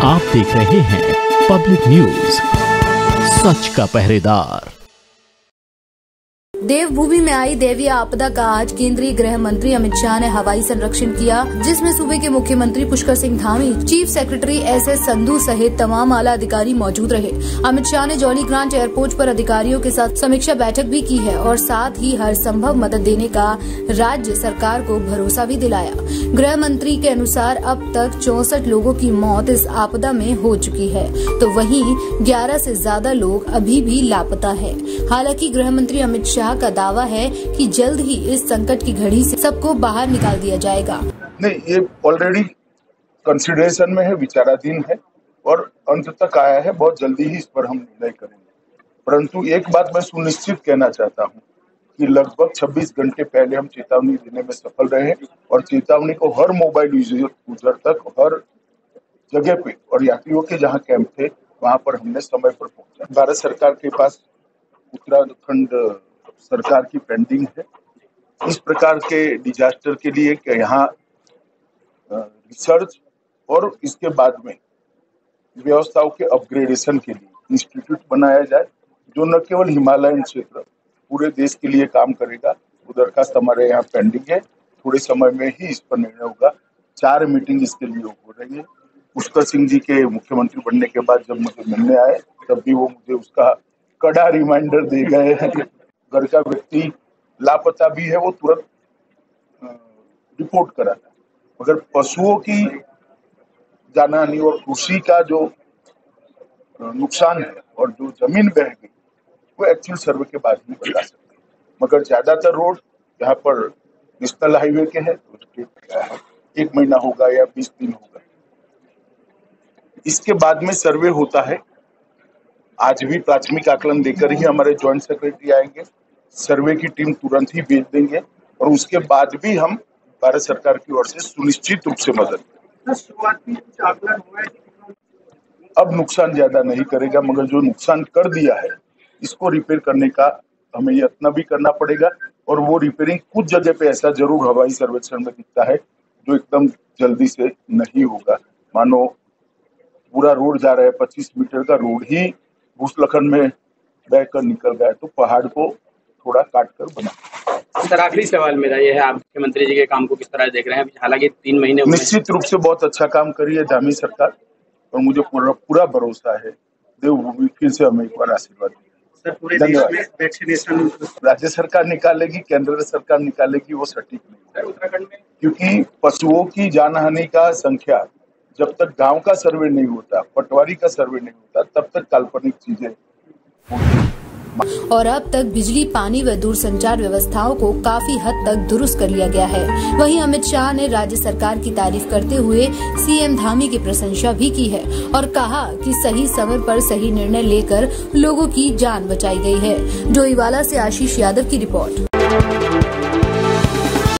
आप देख रहे हैं पब्लिक न्यूज, सच का पहरेदार। देवभूमि में आई दैवीय आपदा का आज केंद्रीय गृह मंत्री अमित शाह ने हवाई संरक्षण किया, जिसमें सूबे के मुख्यमंत्री Pushkar Singh Dhami, chief secretary S Sandhu सहित तमाम आला अधिकारी मौजूद रहे। अमित शाह ने जॉली ग्रांट एयरपोर्ट पर अधिकारियों के साथ समीक्षा बैठक भी की है और साथ ही हर संभव मदद देने का राज्य सरकार को भरोसा भी दिलाया। गृह मंत्री के अनुसार अब तक 64 लोगों की मौत इस आपदा में हो चुकी है, तो वहीं 11 से ज्यादा लोग अभी भी लापता है। हालांकि गृह मंत्री अमित शाह का दावा है कि जल्द ही इस संकट की घड़ी से सबको बाहर निकाल दिया जाएगा। नहीं, ये ऑलरेडी कंसिडरेशन में है, विचाराधीन है और अंत तक आया है। बहुत जल्दी ही इस पर हम निर्णय करेंगे। परंतु एक बात मैं सुनिश्चित कहना चाहता हूं कि लगभग 26 घंटे पहले हम चेतावनी देने में सफल रहे और चेतावनी को हर मोबाइल यूजर तक, हर जगह पे और यात्रियों के जहां कैंप थे वहां पर हमने समय पर पहुंचा। भारत सरकार के पास उत्तराखंड सरकार की पेंडिंग है इस प्रकार के डिजास्टर के लिए कि यहाँ रिसर्च और इसके बाद में व्यवस्थाओं के अपग्रेडेशन के लिए इंस्टीट्यूट बनाया जाए, जो न केवल हिमालयन क्षेत्र पूरे देश के लिए काम करेगा। वो दरखास्त हमारे यहाँ पेंडिंग है, थोड़े समय में ही इस पर निर्णय होगा। 4 मीटिंग इसके लिए हो रही है। पुष्कर सिंह जी के मुख्यमंत्री बनने के बाद जब मुझे मिलने आए तब भी वो मुझे उसका कड़ा रिमाइंडर दे गए हैं। घर का व्यक्ति लापता भी है, वो तुरंत रिपोर्ट कराता है, मगर पशुओं की जानहानि और कृषि का जो नुकसान है और जो जमीन बह गई वो एक्चुअल सर्वे के बाद ही बता सकते हैं। मगर ज्यादातर रोड यहाँ पर नेशनल हाईवे के हैं तो 1 महीना होगा या 20 दिन होगा। इसके बाद में सर्वे होता है। आज भी प्राथमिक आकलन देकर ही हमारे ज्वाइंट सेक्रेटरी आएंगे, सर्वे की टीम तुरंत ही भेज देंगे और उसके बाद भी हम भारत सरकार की ओर से सुनिश्चित रूप से मदद करेंगे। अब नुकसान ज्यादा नहीं करेगा, मगर जो नुकसान कर दिया है इसको रिपेयर करने का हमें यत्न भी करना पड़ेगा और वो रिपेयरिंग कुछ जगह पे ऐसा जरूर हवाई सर्वेक्षण में दिखता है जो एकदम जल्दी से नहीं होगा। मानो पूरा रोड जा रहा है, 25 मीटर का रोड ही भूस्खलन में बहकर निकल गया, तो पहाड़ को थोड़ा काट कर बना। सर, आखिरी सवाल मेरा ये है, आप मुख्यमंत्री जी के काम को किस तरह देख रहे हैं? हालांकि 3 महीने निश्चित रूप से बहुत अच्छा काम करी है धामी सरकार और मुझे पूरा भरोसा है देवभूमि फिर से हमें एक बार आशीर्वाद देगी। पूरे देश में वैक्सीनेशन राज्य सरकार निकालेगी, केंद्र सरकार निकालेगी, वो सटीक नहीं है। उत्तराखंड में क्योंकि पशुओं की जानहानि का संख्या जब तक गांव का सर्वे नहीं होता, पटवारी का सर्वे नहीं होता, तब तक काल्पनिक चीजें होती। और अब तक बिजली, पानी व दूरसंचार व्यवस्थाओं को काफी हद तक दुरुस्त कर लिया गया है। वहीं अमित शाह ने राज्य सरकार की तारीफ करते हुए सीएम धामी की प्रशंसा भी की है और कहा कि सही समय पर सही निर्णय लेकर लोगों की जान बचाई गई है। डोईवाला से आशीष यादव की रिपोर्ट।